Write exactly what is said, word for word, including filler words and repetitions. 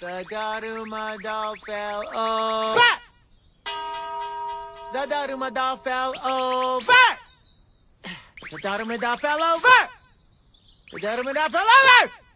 The Daruma doll fell over. The Daruma doll fell over. The Daruma doll fell over. The Daruma doll fell over.